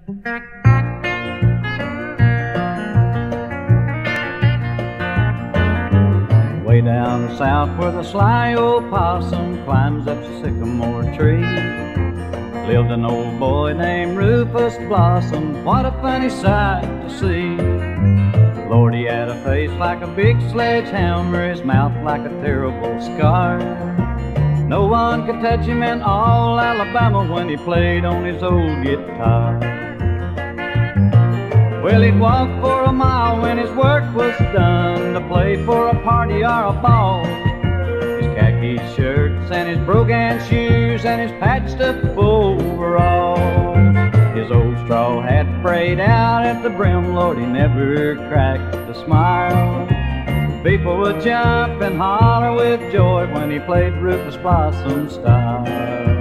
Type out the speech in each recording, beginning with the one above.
Way down south where the sly old possum climbs up the sycamore tree, lived an old boy named Rufus Blossom. What a funny sight to see. Lord, he had a face like a big sledgehammer, his mouth like a terrible scar. No one could touch him in all Alabama when he played on his old guitar. Well, he'd walk for a mile when his work was done, to play for a party or a ball. His khaki shirts and his brogan shoes and his patched up overalls. His old straw hat frayed out at the brim, Lord, he never cracked a smile. People would jump and holler with joy when he played Rufus Blossom style.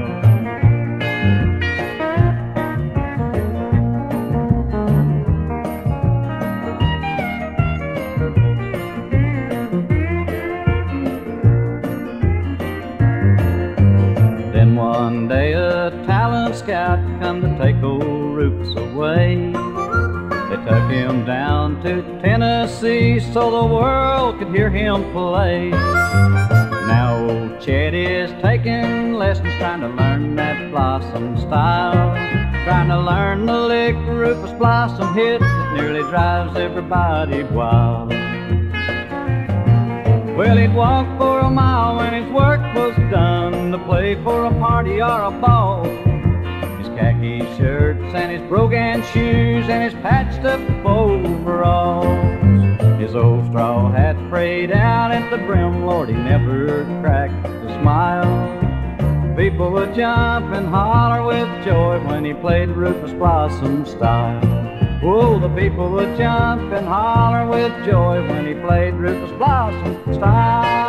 Then one day a talent scout come to take old Rufus away. They took him down to Tennessee so the world could hear him play. Now old Chet is taking lessons, trying to learn that Blossom style, trying to learn the lick Rufus Blossom hit that nearly drives everybody wild. Well, he'd walk for a mile when his work was done, to play for a party or a ball. His khaki shirts and his brogan shoes and his patched up overalls. His old straw hat frayed out at the brim, Lord, he never cracked a smile. People would jump and holler with joy when he played Rufus Blossom style. Oh, the people would jump and holler with joy when he played Rufus Blossom style.